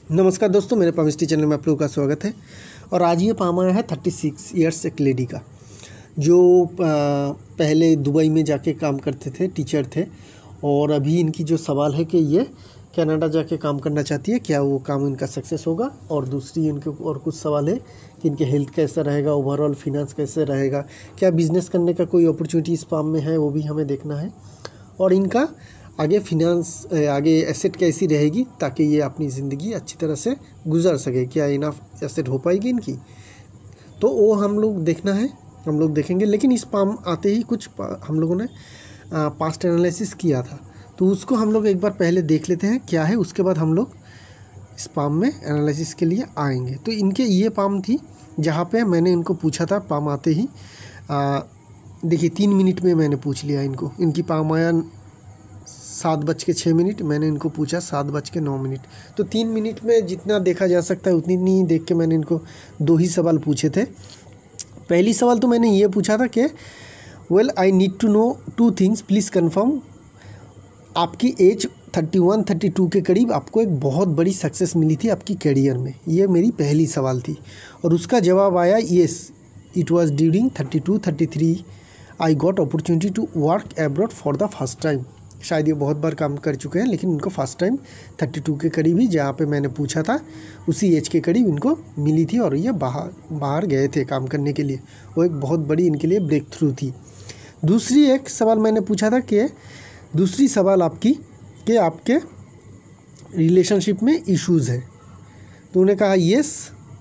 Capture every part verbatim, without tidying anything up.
नमस्कार दोस्तों, मेरे पामिस्ट्री चैनल में आप लोगों का स्वागत है। और आज ये पाम आया है थर्टी सिक्स ईयर्स एक लेडी का, जो पहले दुबई में जाके काम करते थे, टीचर थे। और अभी इनकी जो सवाल है कि ये कनाडा जाके काम करना चाहती है, क्या वो काम इनका सक्सेस होगा। और दूसरी इनके और कुछ सवाल है कि इनके हेल्थ कैसा रहेगा, ओवरऑल फिनांस कैसे रहेगा, क्या बिज़नेस करने का कोई अपॉर्चुनिटी इस पाम में है, वो भी हमें देखना है। और इनका आगे फिनांस आगे एसेट कैसी रहेगी ताकि ये अपनी ज़िंदगी अच्छी तरह से गुजर सके, क्या इनफ एसेट हो पाएगी इनकी, तो वो हम लोग देखना है, हम लोग देखेंगे। लेकिन इस पाम आते ही कुछ हम लोगों ने पास्ट एनालिसिस किया था, तो उसको हम लोग एक बार पहले देख लेते हैं क्या है, उसके बाद हम लोग इस पाम में एनालिसिस के लिए आएंगे। तो इनके ये पाम थी जहाँ पे मैंने इनको पूछा था पाम आते ही, देखिए तीन मिनट में मैंने पूछ लिया इनको। इनकी पाम आया सात बज के छः मिनट, मैंने इनको पूछा सात बज के नौ मिनट। तो तीन मिनट में जितना देखा जा सकता है उतनी नहीं देख के मैंने इनको दो ही सवाल पूछे थे। पहली सवाल तो मैंने ये पूछा था कि well I need to know two things, please confirm. आपकी age thirty one thirty two के करीब आपको एक बहुत बड़ी सक्सेस मिली थी आपकी करियर में, ये मेरी पहली सवाल थी। और उसका जवाब आया yes, it was during thirty two thirty three I got opportunity to work abroad for the first time. शायद ये बहुत बार काम कर चुके हैं, लेकिन इनको फर्स्ट टाइम थर्टी टू के करीब ही, जहाँ पे मैंने पूछा था उसी एज के करीब इनको मिली थी। और ये बाहर बाहर गए थे काम करने के लिए, वो एक बहुत बड़ी इनके लिए ब्रेक थ्रू थी। दूसरी एक सवाल मैंने पूछा था कि दूसरी सवाल आपकी कि आपके रिलेशनशिप में इश्यूज़ है, तो उन्होंने कहा yes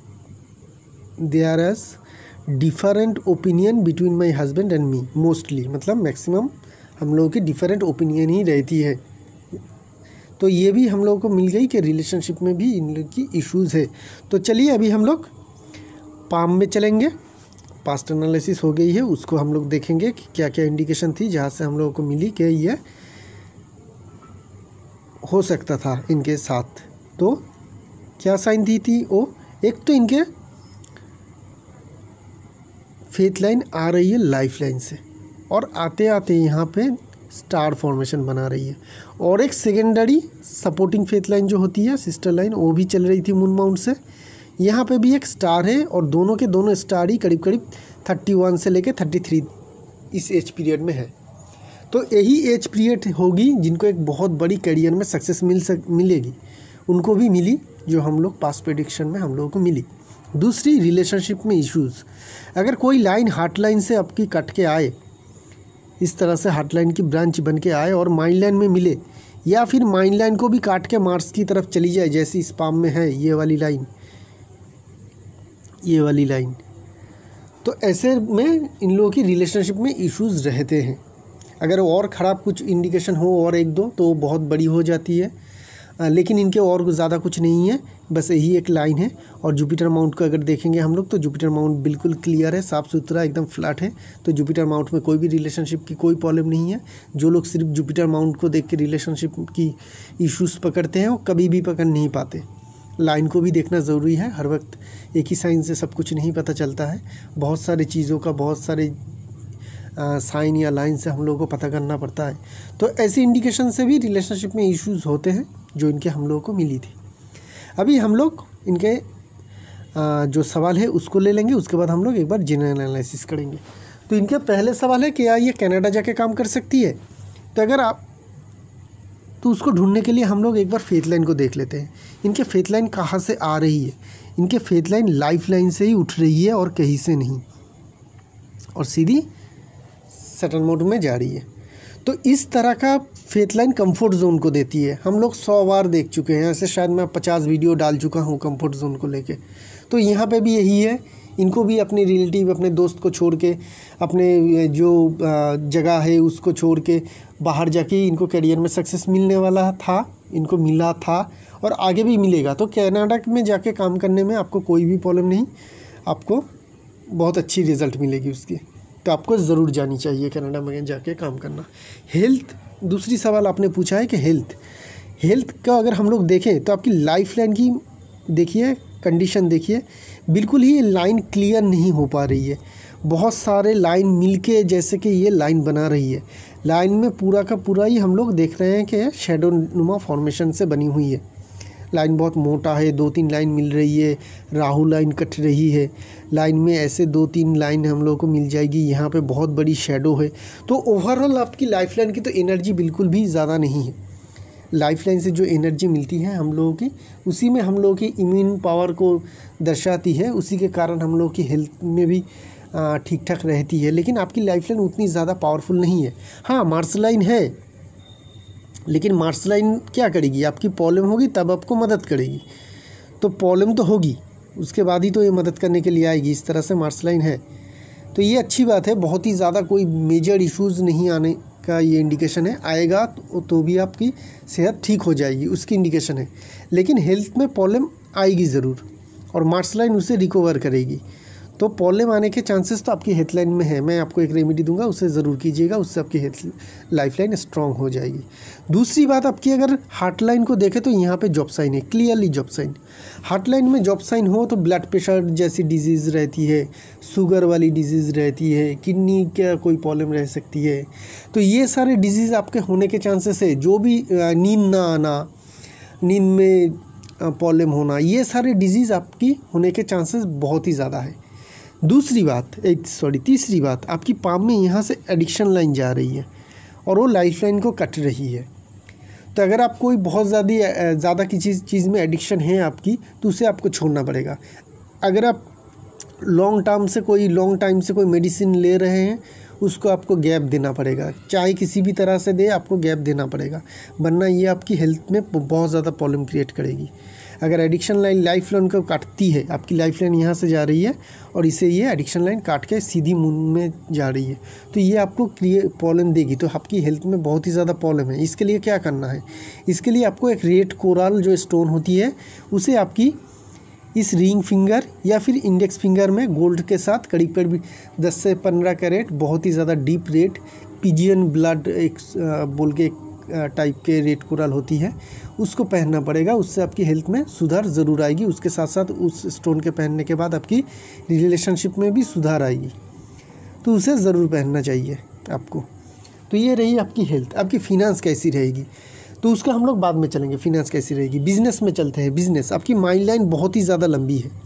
there is different opinion between my husband and me mostly, मतलब मैक्सिमम हम लोगों की डिफरेंट ओपिनियन ही रहती है। तो ये भी हम लोगों को मिल गई कि रिलेशनशिप में भी इन लोग की इश्यूज़ है। तो चलिए अभी हम लोग पाम में चलेंगे, पास्ट एनालिसिस हो गई है, उसको हम लोग देखेंगे कि क्या क्या इंडिकेशन थी जहाँ से हम लोगों को मिली कि ये हो सकता था इनके साथ। तो क्या साइन दी थी वो, एक तो इनके फेथ लाइन आ रही है लाइफ लाइन से, और आते आते यहाँ पे स्टार फॉर्मेशन बना रही है। और एक सेकेंडरी सपोर्टिंग फेथ लाइन जो होती है, सिस्टर लाइन, वो भी चल रही थी मून माउंट से। यहाँ पे भी एक स्टार है, और दोनों के दोनों स्टार ही करीब करीब थर्टी वन से लेके थर्टी थ्री इस एज पीरियड में है। तो यही एज पीरियड होगी जिनको एक बहुत बड़ी करियर में सक्सेस मिल सक मिलेगी, उनको भी मिली जो हम लोग पास्ट प्रेडिक्शन में हम लोगों को मिली। दूसरी, रिलेशनशिप में इश्यूज़। अगर कोई लाइन हार्ट लाइन से आपकी कट के आए, इस तरह से हार्ट लाइन की ब्रांच बन के आए और माइंड लाइन में मिले, या फिर माइंड लाइन को भी काट के मार्स की तरफ चली जाए, जैसे इस पाम में है ये वाली लाइन, ये वाली लाइन, तो ऐसे में इन लोगों की रिलेशनशिप में इश्यूज़ रहते हैं। अगर और ख़राब कुछ इंडिकेशन हो और एक दो तो बहुत बड़ी हो जाती है, लेकिन इनके और ज़्यादा कुछ नहीं है, बस यही एक लाइन है। और जुपिटर माउंट को अगर देखेंगे हम लोग तो जुपिटर माउंट बिल्कुल क्लियर है, साफ़ सुथरा एकदम फ्लैट है। तो जुपिटर माउंट में कोई भी रिलेशनशिप की कोई प्रॉब्लम नहीं है। जो लोग सिर्फ जुपिटर माउंट को देख के रिलेशनशिप की इश्यूज़ पकड़ते हैं वो कभी भी पकड़ नहीं पाते। लाइन को भी देखना ज़रूरी है, हर वक्त एक ही साइन से सब कुछ नहीं पता चलता है। बहुत सारी चीज़ों का, बहुत सारे साइन या लाइन से हम लोगों को पता करना पड़ता है। तो ऐसी इंडिकेशन से भी रिलेशनशिप में इश्यूज़ होते हैं जो इनके हम लोगों को मिली थी। अभी हम लोग इनके आ, जो सवाल है उसको ले लेंगे, उसके बाद हम लोग एक बार जनरल एनालिसिस करेंगे। तो इनके पहले सवाल है कि क्या ये कनाडा जाके काम कर सकती है। तो अगर आप तो उसको ढूंढने के लिए हम लोग एक बार फेथ लाइन को देख लेते हैं। इनके फेथ लाइन कहाँ से आ रही है। इनके फेथ लाइन लाइफ लाइन से ही उठ रही है और कहीं से नहीं, और सीधी सेटल मोड में जा रही है। तो इस तरह का फेथ लाइन कंफर्ट जोन को देती है। हम लोग सौ बार देख चुके हैं, ऐसे शायद मैं पचास वीडियो डाल चुका हूँ कंफर्ट जोन को लेके। तो यहाँ पे भी यही है, इनको भी अपने रिलेटिव, अपने दोस्त को छोड़ के, अपने जो जगह है उसको छोड़ के बाहर जाके इनको करियर में सक्सेस मिलने वाला था, इनको मिला था और आगे भी मिलेगा। तो कनाडा में जाके काम करने में आपको कोई भी प्रॉब्लम नहीं, आपको बहुत अच्छी रिज़ल्ट मिलेगी उसकी। तो आपको ज़रूर जानी चाहिए कनाडा में जाके काम करना। हेल्थ, दूसरी सवाल आपने पूछा है कि हेल्थ हेल्थ का अगर हम लोग देखें तो आपकी लाइफ लाइन की देखिए कंडीशन, देखिए बिल्कुल ही लाइन क्लियर नहीं हो पा रही है। बहुत सारे लाइन मिलके जैसे कि ये लाइन बना रही है, लाइन में पूरा का पूरा ही हम लोग देख रहे हैं कि शैडो नुमा फॉर्मेशन से बनी हुई है। लाइन बहुत मोटा है, दो तीन लाइन मिल रही है, राहु लाइन कट रही है, लाइन में ऐसे दो तीन लाइन हम लोगों को मिल जाएगी, यहाँ पे बहुत बड़ी शेडो है। तो ओवरऑल आपकी लाइफ लाइन की तो एनर्जी बिल्कुल भी ज़्यादा नहीं है। लाइफ लाइन से जो एनर्जी मिलती है हम लोगों की, उसी में हम लोगों की इम्यून पावर को दर्शाती है, उसी के कारण हम लोगों की हेल्थ में भी ठीक ठाक रहती है। लेकिन आपकी लाइफ लाइन उतनी ज़्यादा पावरफुल नहीं है। हाँ, मार्स लाइन है, लेकिन मार्स लाइन क्या करेगी, आपकी प्रॉब्लम होगी तब आपको मदद करेगी। तो प्रॉब्लम तो होगी, उसके बाद ही तो ये मदद करने के लिए आएगी। इस तरह से मार्स लाइन है, तो ये अच्छी बात है। बहुत ही ज़्यादा कोई मेजर इश्यूज़ नहीं आने का ये इंडिकेशन है। आएगा तो, तो भी आपकी सेहत ठीक हो जाएगी, उसकी इंडिकेशन है। लेकिन हेल्थ में प्रॉब्लम आएगी ज़रूर, और मार्स लाइन उसे रिकवर करेगी। तो प्रॉब्लम आने के चांसेस तो आपकी हेल्थ लाइन में है। मैं आपको एक रेमेडी दूंगा, उसे ज़रूर कीजिएगा, उससे आपकी हेल्थ लाइफ लाइन स्ट्रॉन्ग हो जाएगी। दूसरी बात, आपकी अगर हार्ट लाइन को देखें तो यहाँ पे जॉब साइन है, clearly job sign. Heart line में जॉब साइन हो तो ब्लड प्रेशर जैसी डिजीज़ रहती है, शुगर वाली डिजीज़ रहती है, किडनी का कोई प्रॉब्लम रह सकती है। तो ये सारे डिजीज़ आपके होने के चांसेस है। जो भी नींद ना आना, नींद में प्रॉब्लम होना, ये सारे डिजीज़ आपकी होने के चांसेस बहुत ही ज़्यादा है। दूसरी बात, एक सॉरी तीसरी बात, आपकी पाम में यहाँ से एडिक्शन लाइन जा रही है और वो लाइफ लाइन को कट रही है। तो अगर आप कोई बहुत ज़्यादा ज़्यादा की चीज़ चीज़ में एडिक्शन है आपकी, तो उसे आपको छोड़ना पड़ेगा। अगर आप लॉन्ग टर्म से कोई लॉन्ग टाइम से कोई मेडिसिन ले रहे हैं, उसको आपको गैप देना पड़ेगा, चाहे किसी भी तरह से दे, आपको गैप देना पड़ेगा, वरना ये आपकी हेल्थ में बहुत ज़्यादा प्रॉब्लम क्रिएट करेगी। अगर एडिक्शन लाइन लाइफ लाइन को काटती है, आपकी लाइफ लाइन यहाँ से जा रही है और इसे ये एडिक्शन लाइन काट के सीधी मुंह में जा रही है, तो ये आपको क्रिएट प्रॉब्लम देगी। तो आपकी हेल्थ में बहुत ही ज़्यादा प्रॉब्लम है। इसके लिए क्या करना है, इसके लिए आपको एक रेड कोरल जो स्टोन होती है, उसे आपकी इस रिंग फिंगर या फिर इंडेक्स फिंगर में गोल्ड के साथ करीब करीब दस से पंद्रह कैरेट, बहुत ही ज़्यादा डीप रेड पिजियन ब्लड एक बोल के एक टाइप के रेड कोरल होती है, उसको पहनना पड़ेगा। उससे आपकी हेल्थ में सुधार ज़रूर आएगी। उसके साथ साथ उस स्टोन के पहनने के बाद आपकी रिलेशनशिप में भी सुधार आएगी, तो उसे ज़रूर पहनना चाहिए आपको। तो ये रही आपकी हेल्थ। आपकी फिनांस कैसी रहेगी, तो उसका हम लोग बाद में चलेंगे। फिनांस कैसी रहेगी, बिजनेस में चलते हैं। बिजनेस, आपकी माइंड लाइन बहुत ही ज़्यादा लंबी है,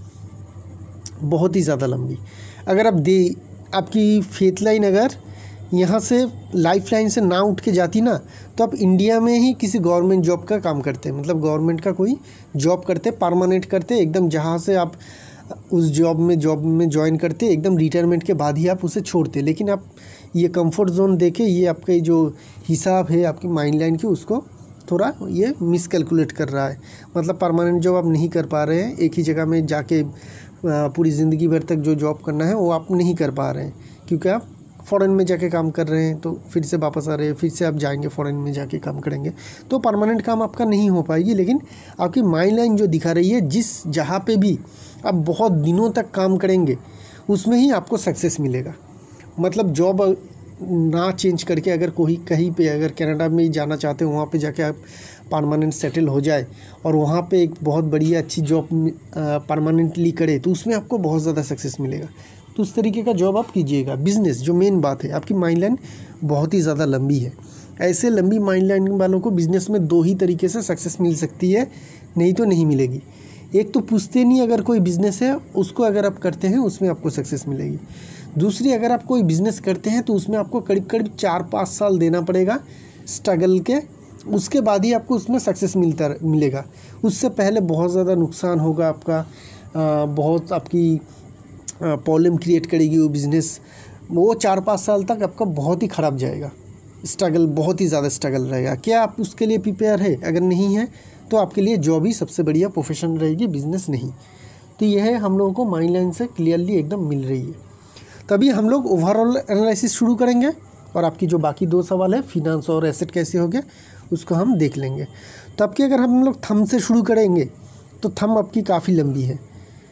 बहुत ही ज़्यादा लंबी। अगर आप दे आपकी फेथ लाइन अगर यहाँ से लाइफ लाइन से ना उठ के जाती ना, तो आप इंडिया में ही किसी गवर्नमेंट जॉब का काम करते हैं, मतलब गवर्नमेंट का कोई जॉब करते, परमानेंट करते एकदम, जहाँ से आप उस जॉब में जॉब में ज्वाइन करते एकदम रिटायरमेंट के बाद ही आप उसे छोड़ते। लेकिन आप ये कंफर्ट जोन देके, ये आपका जो हिसाब है आपकी माइंड लाइन की, उसको थोड़ा ये मिसकैलकुलेट कर रहा है। मतलब परमानेंट जॉब आप नहीं कर पा रहे हैं, एक ही जगह में जाके पूरी ज़िंदगी भर तक जो जॉब करना है वो आप नहीं कर पा रहे हैं, क्योंकि आप फ़ॉरेन में जाके काम कर रहे हैं, तो फिर से वापस आ रहे हैं, फिर से आप जाएंगे फ़ॉरेन में जाके काम करेंगे, तो परमानेंट काम आपका नहीं हो पाएगी। लेकिन आपकी माइंड लाइन जो दिखा रही है, जिस जहाँ पे भी आप बहुत दिनों तक काम करेंगे, उसमें ही आपको सक्सेस मिलेगा। मतलब जॉब ना चेंज करके अगर कोई कहीं पे अगर कनाडा में ही जाना चाहते हो, वहाँ पे जाके आप परमानेंट सेटल हो जाए और वहाँ पे एक बहुत बढ़िया अच्छी जॉब परमानेंटली करे, तो उसमें आपको बहुत ज़्यादा सक्सेस मिलेगा। तो उस तरीके का जॉब आप कीजिएगा। बिज़नेस, जो मेन बात है, आपकी माइंड लाइन बहुत ही ज़्यादा लंबी है। ऐसे लंबी माइंड लाइन वालों को बिज़नेस में दो ही तरीके से सक्सेस मिल सकती है, नहीं तो नहीं मिलेगी। एक तो पूछते नहीं, अगर कोई बिज़नेस है उसको अगर आप करते हैं उसमें आपको सक्सेस मिलेगी। दूसरी, अगर आप कोई बिज़नेस करते हैं तो उसमें आपको करीब करीब चार पाँच साल देना पड़ेगा स्ट्रगल के, उसके बाद ही आपको उसमें सक्सेस मिलता मिलेगा। उससे पहले बहुत ज़्यादा नुकसान होगा आपका, आ, बहुत आपकी प्रॉब्लम क्रिएट करेगी वो बिज़नेस। वो चार पाँच साल तक आपका बहुत ही ख़राब जाएगा, स्ट्रगल, बहुत ही ज़्यादा स्ट्रगल रहेगा। क्या आप उसके लिए प्रिपेयर है? अगर नहीं है तो आपके लिए जॉब ही सबसे बढ़िया प्रोफेशन रहेगी, बिज़नेस नहीं। तो यह है हम लोगों को माइंड लाइन से क्लियरली एकदम मिल रही है। तभी हम लोग ओवरऑल एनालिसिस शुरू करेंगे, और आपकी जो बाकी दो सवाल है, फिनांस और एसेट कैसे हो गया, उसको हम देख लेंगे। तो आपकी अगर हम लोग थंब से शुरू करेंगे तो थंब आपकी काफ़ी लंबी है,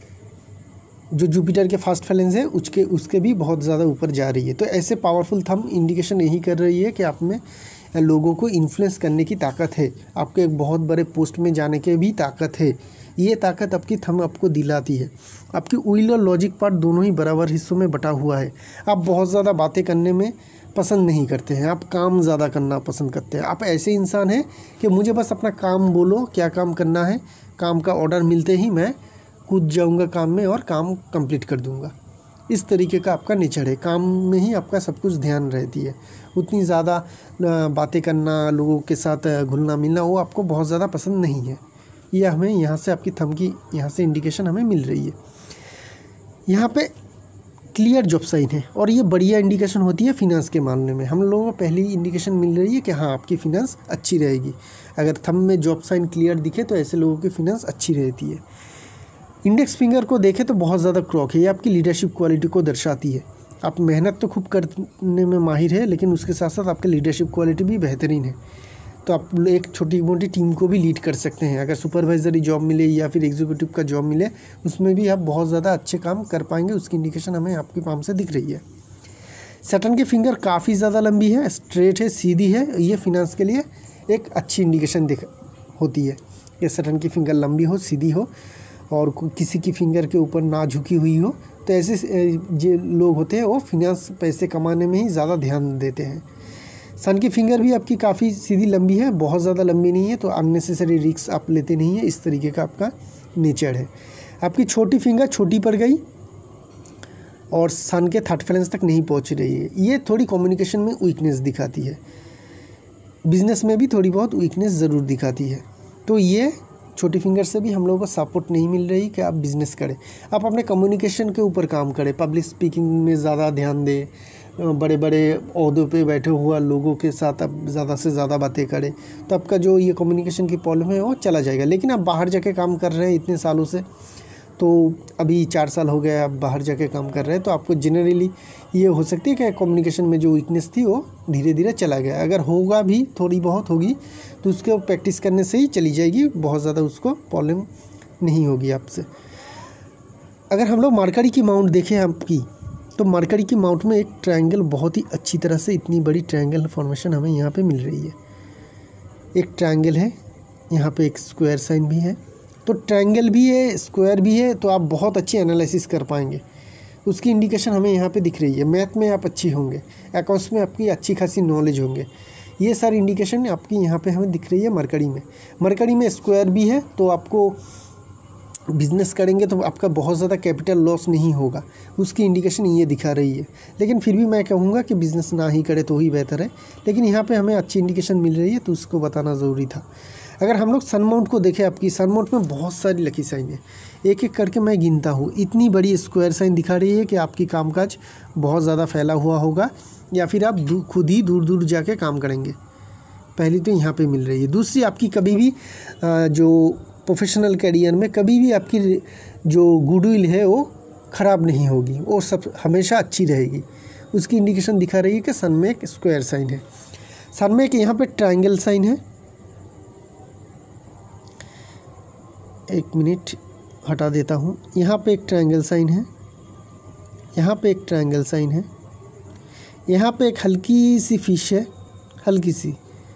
जो जुपिटर के फर्स्ट फैलेंस है उसके उसके भी बहुत ज़्यादा ऊपर जा रही है। तो ऐसे पावरफुल थंब इंडिकेशन यही कर रही है कि आप में या लोगों को इन्फ्लुएंस करने की ताकत है, आपके एक बहुत बड़े पोस्ट में जाने की भी ताकत है। ये ताकत आपकी थंब आपको दिलाती है। आपकी विल और लॉजिक पार्ट दोनों ही बराबर हिस्सों में बटा हुआ है। आप बहुत ज़्यादा बातें करने में पसंद नहीं करते हैं, आप काम ज़्यादा करना पसंद करते हैं। आप ऐसे इंसान हैं कि मुझे बस अपना काम बोलो, क्या काम करना है, काम का ऑर्डर मिलते ही मैं कूद जाऊंगा काम में और काम कंप्लीट कर दूंगा। इस तरीके का आपका नेचर है। काम में ही आपका सब कुछ ध्यान रहती है। उतनी ज़्यादा बातें करना, लोगों के साथ घुलना मिलना, वो आपको बहुत ज़्यादा पसंद नहीं है। ये हमें यहाँ से आपकी थंब की यहाँ से इंडिकेशन हमें मिल रही है। यहाँ पे क्लियर जॉब साइन है और ये बढ़िया इंडिकेशन होती है फिनांस के मामले में। हम लोगों को पहली इंडिकेशन मिल रही है कि हाँ आपकी फिनांस अच्छी रहेगी। अगर थंब में जॉब साइन क्लियर दिखे तो ऐसे लोगों की फिनांस अच्छी रहती है। इंडेक्स फिंगर को देखें तो बहुत ज़्यादा क्रॉक है। ये आपकी लीडरशिप क्वालिटी को दर्शाती है। आप मेहनत तो खूब करने में माहिर है, लेकिन उसके साथ साथ आपकी लीडरशिप क्वालिटी भी बेहतरीन है। तो आप एक छोटी मोटी टीम को भी लीड कर सकते हैं। अगर सुपरवाइजरी जॉब मिले या फिर एग्जीक्यूटिव का जॉब मिले, उसमें भी आप बहुत ज़्यादा अच्छे काम कर पाएंगे। उसकी इंडिकेशन हमें आपकी पाम से दिख रही है। सैटर्न की फिंगर काफ़ी ज़्यादा लंबी है, स्ट्रेट है, सीधी है। ये फिनांस के लिए एक अच्छी इंडिकेशन दिख होती है कि सैटर्न की फिंगर लंबी हो, सीधी हो और किसी की फिंगर के ऊपर ना झुकी हुई हो। तो ऐसे जो लोग होते हैं वो फिनांस पैसे कमाने में ही ज़्यादा ध्यान देते हैं। सन की फिंगर भी आपकी काफ़ी सीधी लंबी है, बहुत ज़्यादा लंबी नहीं है, तो अननेसेसरी रिस्क आप लेते नहीं है। इस तरीके का आपका नेचर है। आपकी छोटी फिंगर छोटी पड़ गई और सन के थर्ड फ्लैंस तक नहीं पहुंच रही है। ये थोड़ी कम्युनिकेशन में वीकनेस दिखाती है। बिजनेस में भी थोड़ी बहुत वीकनेस ज़रूर दिखाती है। तो ये छोटी फिंगर से भी हम लोगों को सपोर्ट नहीं मिल रही कि आप बिज़नेस करें। आप अपने कम्युनिकेशन के ऊपर काम करें, पब्लिक स्पीकिंग में ज़्यादा ध्यान दें, बड़े बड़े ओहदों पे बैठे हुआ लोगों के साथ आप ज़्यादा से ज़्यादा बातें करें, तो आपका जो ये कम्युनिकेशन की प्रॉब्लम है वो चला जाएगा। लेकिन आप बाहर जाके काम कर रहे हैं इतने सालों से, तो अभी चार साल हो गए आप बाहर जाके काम कर रहे हैं, तो आपको जनरली ये हो सकती है कि कम्युनिकेशन में जो वीकनेस थी वो धीरे धीरे चला गया। अगर होगा भी, थोड़ी बहुत होगी, तो उसको प्रैक्टिस करने से ही चली जाएगी। बहुत ज़्यादा उसको प्रॉब्लम नहीं होगी आपसे। अगर हम लोग मरकरी की माउंट देखें आपकी, तो मरकरी की माउंट में एक ट्रायंगल बहुत ही अच्छी तरह से, इतनी बड़ी ट्रायंगल फॉर्मेशन हमें यहाँ पे मिल रही है। एक ट्रायंगल है, यहाँ पे एक स्क्वायर साइन भी है। तो ट्रायंगल भी है, स्क्वायर भी है, तो आप बहुत अच्छी एनालिसिस कर पाएंगे। उसकी इंडिकेशन हमें यहाँ पे दिख रही है। मैथ में आप अच्छी होंगे, अकाउंट्स में आपकी अच्छी खासी नॉलेज होंगे। ये सारी इंडिकेशन आपकी यहाँ पे हमें दिख रही है मरकरी में। मरकरी में स्क्वायर भी है, तो आपको बिज़नेस करेंगे तो आपका बहुत ज़्यादा कैपिटल लॉस नहीं होगा। उसकी इंडिकेशन ये दिखा रही है। लेकिन फिर भी मैं कहूँगा कि बिज़नेस ना ही करे तो ही बेहतर है। लेकिन यहाँ पे हमें अच्छी इंडिकेशन मिल रही है, तो उसको बताना ज़रूरी था। अगर हम लोग सन माउंट को देखें, आपकी सन माउंट में बहुत सारी लकी साइन है। एक एक करके मैं गिनता हूँ। इतनी बड़ी स्क्वायर साइन दिखा रही है कि आपकी कामकाज बहुत ज़्यादा फैला हुआ होगा, या फिर आप खुद ही दूर दूर जाके काम करेंगे। पहली तो यहाँ पे मिल रही है। दूसरी, आपकी कभी भी जो प्रोफेशनल करियर में कभी भी आपकी जो गुडविल है वो ख़राब नहीं होगी, वो सब हमेशा अच्छी रहेगी। उसकी इंडिकेशन दिखा रही है कि सन में एक स्क्वायर साइन है। सन में एक यहाँ पे ट्रायंगल साइन है। एक मिनट हटा देता हूँ। यहाँ पे एक ट्रायंगल साइन है, यहाँ पे एक ट्रायंगल साइन है, यहाँ पे एक हल्की सी फिश है, हल्की सी।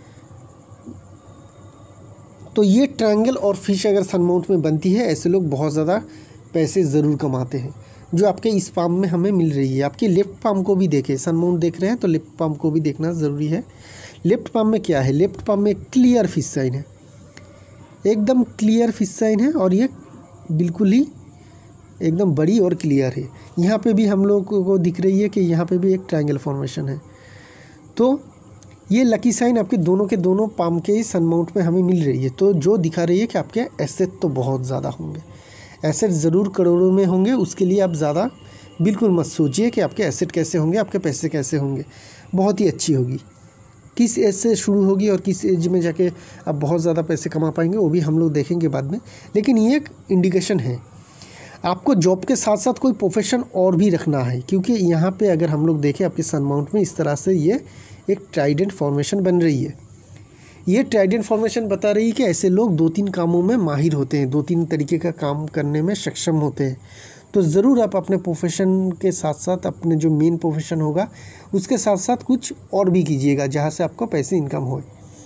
तो ये ट्रायंगल और फिश अगर सन माउंट में बनती है, ऐसे लोग बहुत ज़्यादा पैसे ज़रूर कमाते हैं, जो आपके इस पाम में हमें मिल रही है। आपकी लेफ्ट पाम को भी देखें, सन माउंट देख रहे हैं तो लेफ्ट पाम को भी देखना ज़रूरी है। लेफ्ट पाम में क्या है? लेफ्ट पाम में क्लियर फिश साइन है, एकदम क्लियर फिश साइन है, और ये बिल्कुल ही एकदम बड़ी और क्लियर है। यहाँ पे भी हम लोग को दिख रही है कि यहाँ पे भी एक ट्रायंगल फॉर्मेशन है। तो ये लकी साइन आपके दोनों के दोनों पाम के सन माउंट में हमें मिल रही है, तो जो दिखा रही है कि आपके एसेट तो बहुत ज़्यादा होंगे। एसेट ज़रूर करोड़ों में होंगे, उसके लिए आप ज़्यादा बिल्कुल मत सोचिए कि आपके एसेट कैसे होंगे, आपके पैसे कैसे होंगे। बहुत ही अच्छी होगी। किस एज से शुरू होगी और किस एज में जाके आप बहुत ज़्यादा पैसे कमा पाएंगे, वो भी हम लोग देखेंगे बाद में। लेकिन ये एक इंडिकेशन है। आपको जॉब के साथ साथ कोई प्रोफेशन और भी रखना है, क्योंकि यहाँ पे अगर हम लोग देखें आपके सन माउंट में इस तरह से ये एक ट्राइडेंट फॉर्मेशन बन रही है। ये ट्राइडेंट फॉर्मेशन बता रही है कि ऐसे लोग दो तीन कामों में माहिर होते हैं, दो तीन तरीके का काम करने में सक्षम होते हैं। तो ज़रूर आप अपने प्रोफेशन के साथ साथ अपने जो मेन प्रोफेशन होगा उसके साथ साथ कुछ और भी कीजिएगा जहाँ से आपको पैसे इनकम हो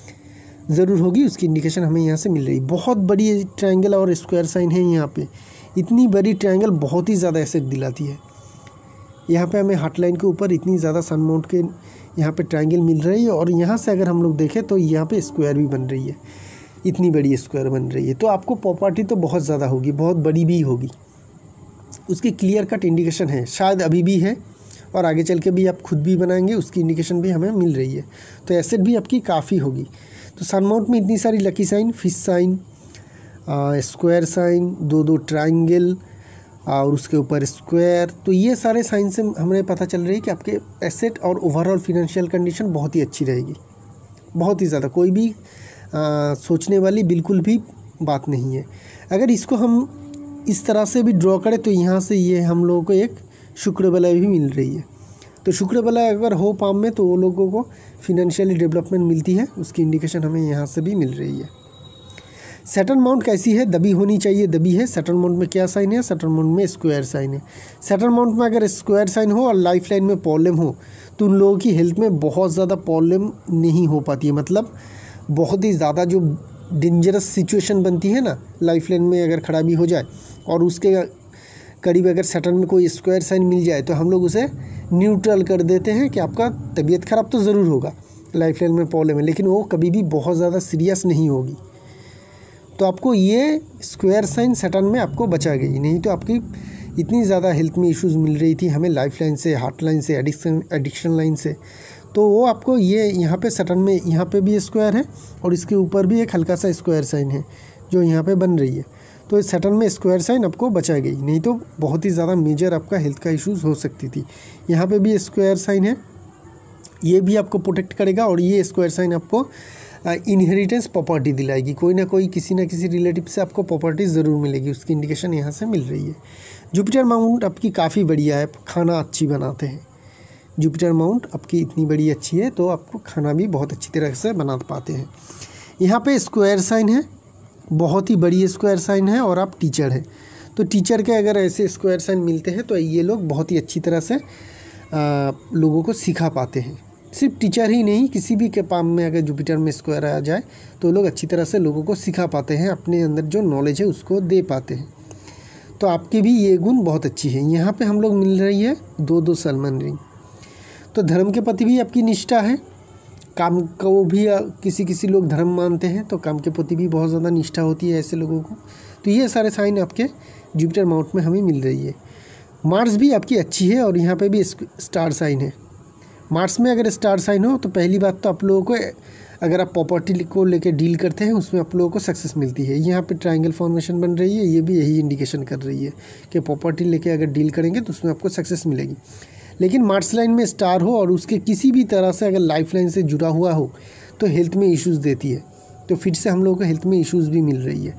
ज़रूर होगी। उसकी इंडिकेशन हमें यहाँ से मिल रही है। बहुत बड़ी ट्रायंगल और स्क्वायर साइन है यहाँ पे। इतनी बड़ी ट्रायंगल बहुत ही ज़्यादा एसेट दिलाती है। यहाँ पे हमें हॉटलाइन के ऊपर इतनी ज़्यादा सन माउंट के यहाँ पे ट्रायंगल मिल रही है और यहाँ से अगर हम लोग देखें तो यहाँ पे स्क्वायर भी बन रही है, इतनी बड़ी स्क्वायर बन रही है। तो आपको प्रॉपर्टी तो बहुत ज़्यादा होगी, बहुत बड़ी भी होगी। उसकी क्लियर कट इंडिकेशन है, शायद अभी भी है और आगे चल के भी आप खुद भी बनाएंगे, उसकी इंडिकेशन भी हमें मिल रही है। तो एसेट भी आपकी काफ़ी होगी। तो सन माउंट में इतनी सारी lucky sign, fish sign, square sign, दो दो ट्रायंगल और उसके ऊपर स्क्वायर, तो ये सारे साइन से हमें पता चल रही है कि आपके एसेट और ओवरऑल फिनेंशियल कंडीशन बहुत ही अच्छी रहेगी, बहुत ही ज़्यादा। कोई भी आ, सोचने वाली बिल्कुल भी बात नहीं है। अगर इसको हम इस तरह से भी ड्रॉ करें तो यहाँ से ये हम लोगों को एक शुक्र बलय भी मिल रही है। तो शुक्र बलय अगर हो पाम में तो वो लोगों को फिनेंशियली डेवलपमेंट मिलती है, उसकी इंडिकेशन हमें यहाँ से भी मिल रही है। सैटर्न माउंट कैसी है? दबी होनी चाहिए, दबी है। सैटर्न माउंट में क्या साइन है? सैटर्न माउंट में स्क्वायर साइन है। सैटर्न माउंट में अगर स्क्वायर साइन हो और लाइफ लाइन में प्रॉब्लम हो तो उन लोगों की हेल्थ में बहुत ज़्यादा प्रॉब्लम नहीं हो पाती है। मतलब बहुत ही ज़्यादा जो डेंजरस सिचुएशन बनती है ना, लाइफ लाइन में अगर खराबी हो जाए और उसके करीब अगर सैटर्न में कोई स्क्वायर साइन मिल जाए तो हम लोग उसे न्यूट्रल कर देते हैं कि आपका तबीयत ख़राब तो ज़रूर होगा, लाइफ लाइन में प्रॉब्लम है, लेकिन वो कभी भी बहुत ज़्यादा सीरियस नहीं होगी। तो आपको ये स्क्वायर साइन सैटर्न में आपको बचा गई, नहीं तो आपकी इतनी ज़्यादा हेल्थ में इश्यूज़ मिल रही थी हमें लाइफ लाइन से, हार्ट लाइन से, एडिक्शन एडिक्शन लाइन से। तो वो आपको ये यहाँ पे सैटर्न में यहाँ पे भी स्क्वायर है और इसके ऊपर भी एक हल्का सा स्क्वायर साइन है जो यहाँ पे बन रही है। तो सैटर्न में स्क्वायर साइन आपको बचा गई, नहीं तो बहुत ही ज़्यादा मेजर आपका हेल्थ का इश्यूज़ हो सकती थी। यहाँ पे भी स्क्वायर साइन है, ये भी आपको प्रोटेक्ट करेगा और ये स्क्वायर साइन आपको इनहेरिटेंस प्रॉपर्टी दिलाएगी। कोई ना कोई किसी ना किसी रिलेटिव से आपको प्रॉपर्टी ज़रूर मिलेगी, उसकी इंडिकेशन यहाँ से मिल रही है। जुपिटर माउंट आपकी काफ़ी बढ़िया है, खाना अच्छी बनाते हैं। जुपिटर माउंट आपकी इतनी बड़ी अच्छी है तो आपको खाना भी बहुत अच्छी तरह से बना पाते हैं। यहाँ पे स्क्वायर साइन है, बहुत ही बड़ी स्क्वायर साइन है और आप टीचर हैं तो टीचर के अगर ऐसे स्क्वायर साइन मिलते हैं तो ये लोग बहुत ही अच्छी तरह से आ, लोगों को सिखा पाते हैं। सिर्फ टीचर ही नहीं, किसी भी के काम में अगर जुपिटर में स्क्वायर आ जाए तो लोग अच्छी तरह से लोगों को सिखा पाते हैं, अपने अंदर जो नॉलेज है उसको दे पाते हैं। तो आपकी भी ये गुण बहुत अच्छी है। यहाँ पे हम लोग मिल रही है दो दो सलमान रिंग। तो धर्म के प्रति भी आपकी निष्ठा है, काम को भी किसी किसी लोग धर्म मानते हैं तो काम के प्रति भी बहुत ज़्यादा निष्ठा होती है ऐसे लोगों को। तो ये सारे साइन आपके जुपिटर माउंट में हमें मिल रही है। मार्स भी आपकी अच्छी है और यहाँ पे भी स्टार साइन है। मार्स में अगर स्टार साइन हो तो पहली बात तो आप लोगों को, अगर आप प्रॉपर्टी को लेकर डील करते हैं उसमें आप लोगों को सक्सेस मिलती है। यहाँ पे ट्रायंगल फॉर्मेशन बन रही है, ये भी यही इंडिकेशन कर रही है कि प्रॉपर्टी लेके अगर डील करेंगे तो उसमें आपको सक्सेस मिलेगी। लेकिन मार्स लाइन में स्टार हो और उसके किसी भी तरह से अगर लाइफ लाइन से जुड़ा हुआ हो तो हेल्थ में इश्यूज़ देती है। तो फिर से हम लोगों को हेल्थ में इश्यूज़ भी मिल रही है।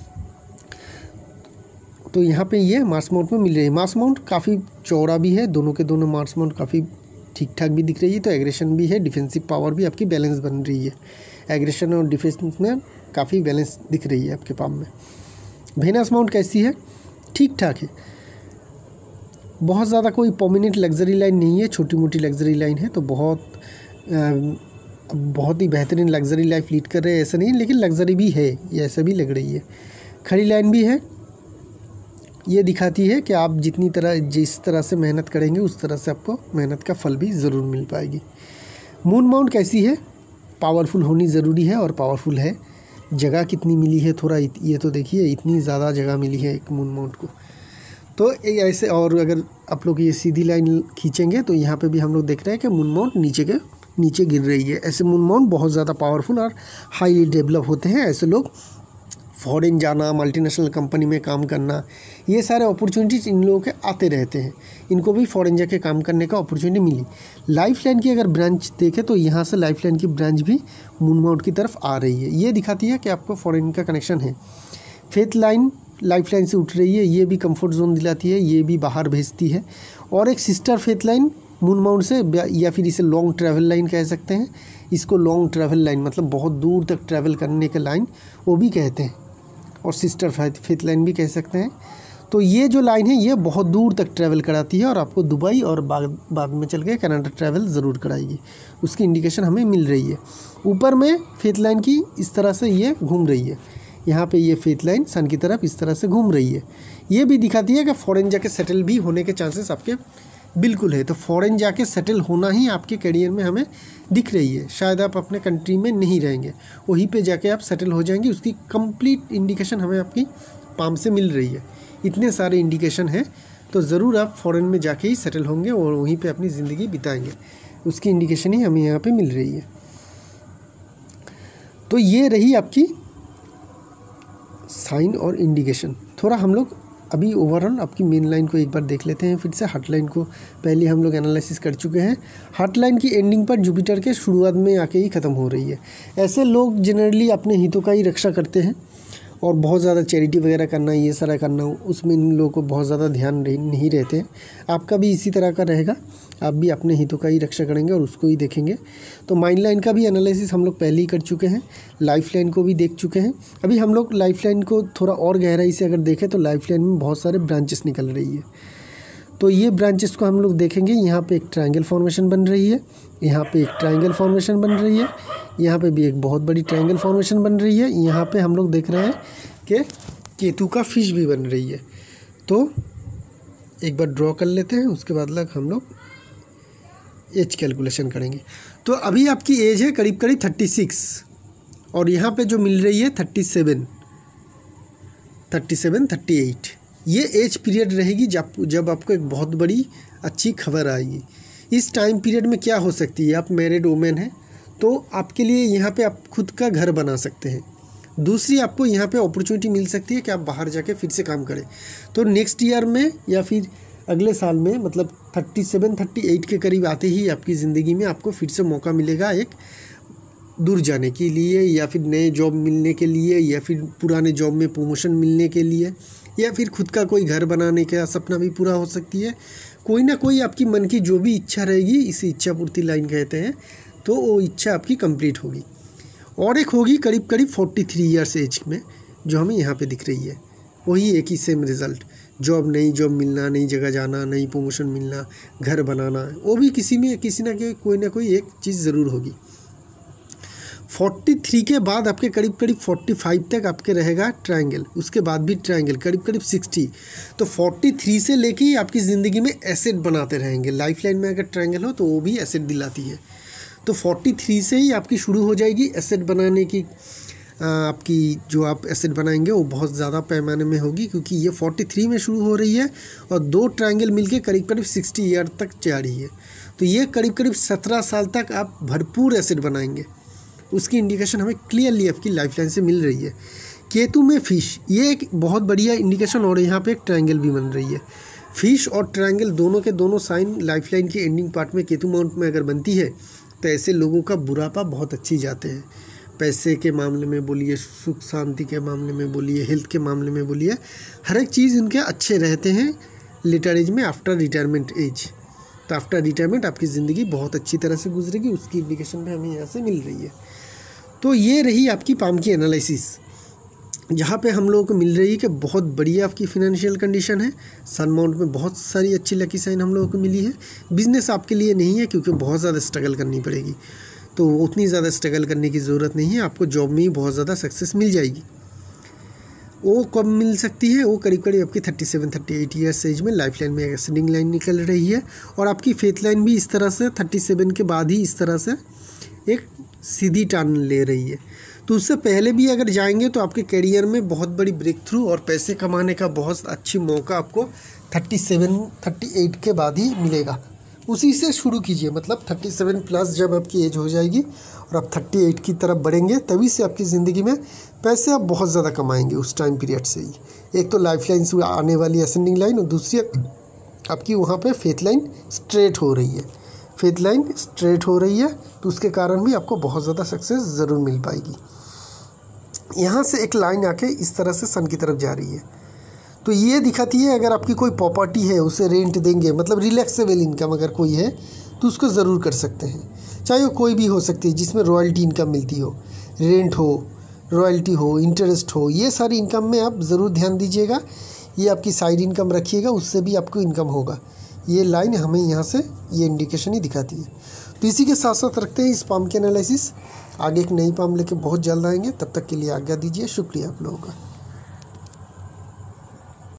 तो यहाँ पे ये मार्स माउंट में मिल रही है। मार्स माउंट काफ़ी चौड़ा भी है, दोनों के दोनों मार्स माउंट काफ़ी ठीक ठाक भी दिख रही है। तो एग्रेशन भी है, डिफेंसिव पावर भी आपकी बैलेंस बन रही है। एग्रेशन और डिफेंस में काफ़ी बैलेंस दिख रही है आपके पाम में। वेनस माउंट कैसी है? ठीक ठाक है, बहुत ज़्यादा कोई प्रोमिनेंट लग्जरी लाइन नहीं है, छोटी मोटी लग्जरी लाइन है। तो बहुत आ, बहुत ही बेहतरीन लग्जरी लाइफ लीड कर रहे हैं ऐसा नहीं, लेकिन लग्जरी भी है, ये ऐसा भी लग रही है। खड़ी लाइन भी है, ये दिखाती है कि आप जितनी तरह जिस तरह से मेहनत करेंगे उस तरह से आपको मेहनत का फल भी ज़रूर मिल पाएगी। मून माउंट कैसी है? पावरफुल होनी ज़रूरी है और पावरफुल है। जगह कितनी मिली है थोड़ा ये तो देखिए, इतनी ज़्यादा जगह मिली है एक मून माउंट को। तो ऐसे, और अगर आप लोग ये सीधी लाइन खींचेंगे तो यहाँ पे भी हम लोग देख रहे हैं कि मून माउंट नीचे के नीचे गिर रही है। ऐसे मून माउंट बहुत ज़्यादा पावरफुल और हाईली डेवलप होते हैं। ऐसे लोग फॉरेन जाना, मल्टीनेशनल कंपनी में काम करना, ये सारे अपॉर्चुनिटीज इन लोगों के आते रहते हैं। इनको भी फॉरेन जाके काम करने का अपॉर्चुनिटी मिली। लाइफ लाइन की अगर ब्रांच देखें तो यहाँ से लाइफ लाइन की ब्रांच भी मून माउंट की तरफ आ रही है। ये दिखाती है कि आपको फॉरेन का कनेक्शन है। फेथ लाइन लाइफ लाइन से उठ रही है, ये भी कंफर्ट जोन दिलाती है, ये भी बाहर भेजती है। और एक sister faith line moon mount से, या फिर इसे लॉन्ग ट्रैवल लाइन कह सकते हैं। इसको लॉन्ग ट्रैवल लाइन मतलब बहुत दूर तक ट्रैवल करने का लाइन वो भी कहते हैं, और सिस्टर फेथ लाइन भी कह सकते हैं। तो ये जो लाइन है ये बहुत दूर तक ट्रैवल कराती है और आपको दुबई और बाद बाद में चल के कनाडा ट्रैवल ज़रूर कराएगी, उसकी इंडिकेशन हमें मिल रही है। ऊपर में फेथ लाइन की इस तरह से ये घूम रही है, यहाँ पे ये फेथ लाइन सन की तरफ इस तरह से घूम रही है। ये भी दिखाती है कि फ़ॉरेन जाके सेटल भी होने के चांसेस आपके बिल्कुल है। तो फ़ॉरेन जाके सेटल होना ही आपके करियर में हमें दिख रही है। शायद आप अपने कंट्री में नहीं रहेंगे, वहीं पे जाके आप सेटल हो जाएंगे, उसकी कंप्लीट इंडिकेशन हमें आपकी पाम से मिल रही है। इतने सारे इंडिकेशन हैं, तो ज़रूर आप फ़ॉरेन में जाके ही सेटल होंगे और वहीं पे अपनी ज़िंदगी बिताएंगे, उसकी इंडिकेशन ही हमें यहाँ पे मिल रही है। तो ये रही आपकी साइन और इंडिकेशन। थोड़ा हम लोग अभी ओवरऑल आपकी मेन लाइन को एक बार देख लेते हैं फिर से। हार्ट लाइन को पहले हम लोग एनालिसिस कर चुके हैं। हार्ट लाइन की एंडिंग पर जुपिटर के शुरुआत में आके ही ख़त्म हो रही है। ऐसे लोग जनरली अपने हितों का ही रक्षा करते हैं और बहुत ज़्यादा चैरिटी वगैरह करना, ये सारा करना, उसमें इन लोगों को बहुत ज़्यादा ध्यान नहीं रहते हैं। आपका भी इसी तरह का रहेगा, आप भी अपने हितों का ही रक्षा करेंगे और उसको ही देखेंगे। तो माइंड लाइन का भी एनालिसिस हम लोग पहले ही कर चुके हैं, लाइफ लाइन को भी देख चुके हैं। अभी हम लोग लाइफ लाइन को थोड़ा और गहराई से अगर देखें तो लाइफ लाइन में बहुत सारे ब्रांचेस निकल रही है। तो ये ब्रांचेस को हम लोग देखेंगे। यहाँ पे एक ट्रायंगल फॉर्मेशन बन रही है, यहाँ पे एक ट्रायंगल फॉर्मेशन बन रही है, यहाँ पे भी एक बहुत बड़ी ट्रायंगल फॉर्मेशन बन रही है। यहाँ पे हम लोग देख रहे हैं कि केतु का फिश भी बन रही है। तो एक बार ड्रॉ कर लेते हैं, उसके बाद लग हम लोग एज कैलकुलेशन करेंगे। तो अभी आपकी एज है करीब करीब थर्टी सिक्स और यहाँ पे जो मिल रही है thirty seven thirty seven thirty eight. ये एज पीरियड रहेगी जब जब आपको एक बहुत बड़ी अच्छी खबर आएगी। इस टाइम पीरियड में क्या हो सकती है, आप मैरिड वुमेन हैं तो आपके लिए यहाँ पे आप खुद का घर बना सकते हैं। दूसरी, आपको यहाँ पे अपॉर्चुनिटी मिल सकती है कि आप बाहर जाके फिर से काम करें। तो नेक्स्ट ईयर में या फिर अगले साल में, मतलब थर्टी सेवन थर्टी एट के करीब आते ही आपकी ज़िंदगी में आपको फिर से मौका मिलेगा एक दूर जाने के लिए, या फिर नए जॉब मिलने के लिए, या फिर पुराने जॉब में प्रमोशन मिलने के लिए, या फिर खुद का कोई घर बनाने का सपना भी पूरा हो सकती है। कोई ना कोई आपकी मन की जो भी इच्छा रहेगी, इसे इच्छा पूर्ति लाइन कहते हैं, तो वो इच्छा आपकी कंप्लीट होगी। और एक होगी करीब करीब फोर्टी थ्री ईयर्स एज में, जो हमें यहाँ पे दिख रही है, वही एक ही सेम रिज़ल्ट। जॉब, नई जॉब मिलना, नई जगह जाना, नई प्रमोशन मिलना, घर बनाना, वो भी किसी में किसी ना के कोई ना कोई एक चीज़ ज़रूर होगी। फोर्टी थ्री के बाद आपके करीब करीब फोर्टी फाइव तक आपके रहेगा ट्रायंगल, उसके बाद भी ट्रायंगल करीब करीब सिक्सटी। तो फोर्टी थ्री से लेके ही आपकी ज़िंदगी में एसेट बनाते रहेंगे। लाइफ लाइन में अगर ट्रायंगल हो तो वो भी एसेट दिलाती है। तो फोर्टी थ्री से ही आपकी शुरू हो जाएगी एसेट बनाने की। आपकी जो आप एसेट बनाएंगे वो बहुत ज़्यादा पैमाने में होगी, क्योंकि ये फोर्टी थ्री में शुरू हो रही है और दो ट्रायंगल मिलके करीब करीब सिक्सटी ईयर तक जा रही है। तो ये करीब करीब सत्रह साल तक आप भरपूर एसेट बनाएंगे, उसकी इंडिकेशन हमें क्लियरली आपकी लाइफ लाइन से मिल रही है। केतु में फिश, ये एक बहुत बढ़िया इंडिकेशन, और यहाँ पे एक ट्रायंगल भी बन रही है। फिश और ट्रायंगल दोनों के दोनों साइन लाइफ लाइन की एंडिंग पार्ट में केतु माउंट में अगर बनती है तो ऐसे लोगों का बुढ़ापा बहुत अच्छी जाते हैं। पैसे के मामले में बोलिए, सुख शांति के मामले में बोलिए, हेल्थ के मामले में बोलिए, हर एक चीज़ इनके अच्छे रहते हैं लेटर एज में, आफ्टर रिटायरमेंट एज। तो आफ्टर रिटायरमेंट आपकी ज़िंदगी बहुत अच्छी तरह से गुजरेगी, उसकी इंडिकेशन भी हमें यहाँ से मिल रही है। तो ये रही आपकी पाम की एनालिसिस, जहाँ पे हम लोगों को मिल रही है कि बहुत बढ़िया आपकी फिनेंशियल कंडीशन है। सन माउंट में बहुत सारी अच्छी लकी साइन हम लोगों को मिली है। बिज़नेस आपके लिए नहीं है, क्योंकि बहुत ज़्यादा स्ट्रगल करनी पड़ेगी, तो उतनी ज़्यादा स्ट्रगल करने की ज़रूरत नहीं है। आपको जॉब में ही बहुत ज़्यादा सक्सेस मिल जाएगी। वो कब मिल सकती है, वो करीब करीब आपकी thirty seven thirty eight years age में लाइफ लाइन में एसेंडिंग लाइन निकल रही है, और आपकी फेथ लाइन भी इस तरह से थर्टी सेवन के बाद ही इस तरह से एक सीधी टर्न ले रही है। तो उससे पहले भी अगर जाएंगे तो आपके करियर में बहुत बड़ी ब्रेक थ्रू और पैसे कमाने का बहुत अच्छी मौका आपको थर्टी सेवन थर्टी एट के बाद ही मिलेगा। उसी से शुरू कीजिए, मतलब थर्टी सेवन प्लस जब आपकी एज हो जाएगी और आप थर्टी एट की तरफ बढ़ेंगे, तभी से आपकी ज़िंदगी में पैसे आप बहुत ज़्यादा कमाएंगे उस टाइम पीरियड से ही। एक तो लाइफ लाइन से आने वाली असेंडिंग लाइन, और दूसरी आपकी वहाँ पे फेथ लाइन स्ट्रेट हो रही है। फेथ लाइन स्ट्रेट हो रही है तो उसके कारण भी आपको बहुत ज़्यादा सक्सेस ज़रूर मिल पाएगी। यहाँ से एक लाइन आके इस तरह से सन की तरफ जा रही है, तो ये दिखाती है अगर आपकी कोई प्रॉपर्टी है उसे रेंट देंगे, मतलब रिलैक्सेबल इनकम अगर कोई है तो उसको ज़रूर कर सकते हैं। चाहे वो कोई भी हो सकती है जिसमें रॉयल्टी इनकम मिलती हो, रेंट हो, रॉयल्टी हो, इंटरेस्ट हो, ये सारी इनकम में आप ज़रूर ध्यान दीजिएगा। ये आपकी साइड इनकम रखिएगा, उससे भी आपको इनकम होगा। ये लाइन हमें यहाँ से ये इंडिकेशन ही दिखाती है। तो इसी के साथ साथ रखते हैं इस पाम के एनालिसिस। आगे एक नई पाम लेके बहुत जल्द आएंगे, तब तक के लिए आज्ञा दीजिए। शुक्रिया आप लोगों का।